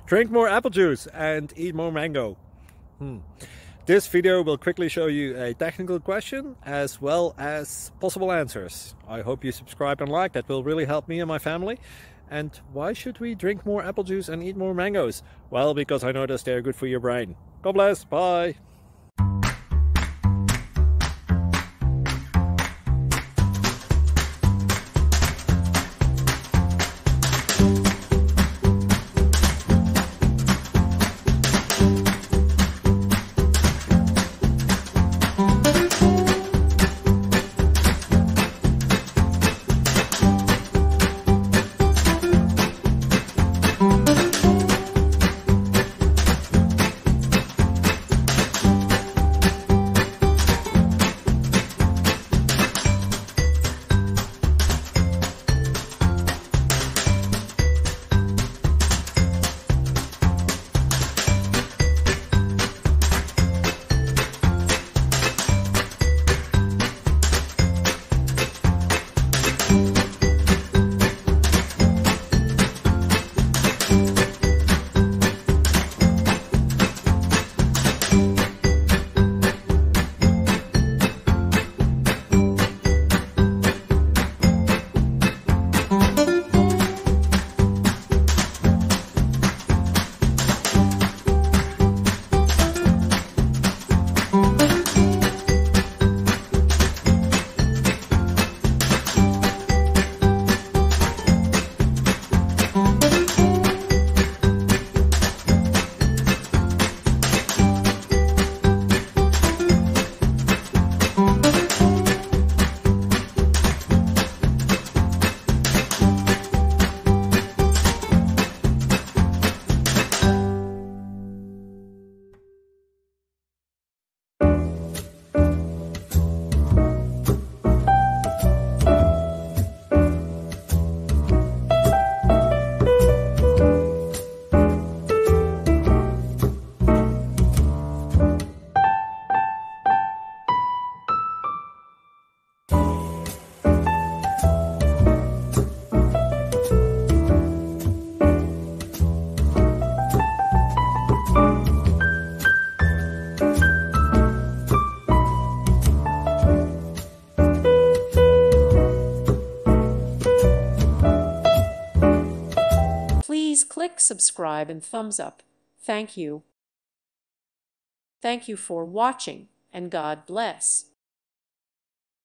Drink more apple juice and eat more mango. This video will quickly show you a technical question as well as possible answers. I hope you subscribe and like, that will really help me and my family. And why should we drink more apple juice and eat more mangoes? Well, because I noticed they're good for your brain. God bless, bye! Please click subscribe and thumbs up. Thank you. Thank you for watching, and God bless.